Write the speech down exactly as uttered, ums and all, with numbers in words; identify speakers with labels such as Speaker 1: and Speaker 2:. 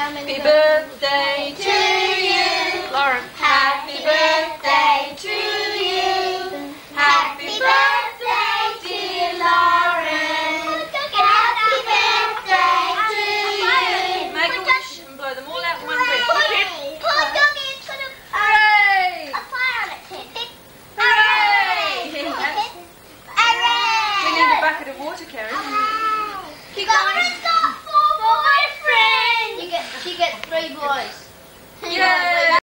Speaker 1: Happy birthday to you, Lauren. Happy birthday to you. Happy birthday, dear Lauren. Happy birthday to you. Make a wish and blow them all out in one breath.
Speaker 2: Put Doggy into the
Speaker 1: Hooray!
Speaker 2: a fire on it, Tim.
Speaker 1: Hooray!
Speaker 2: Hooray!
Speaker 1: We need a bucket of water, Karen.
Speaker 2: Keep going. Lauren's got four boyfriends. You get, she gets three boys.
Speaker 1: Yay!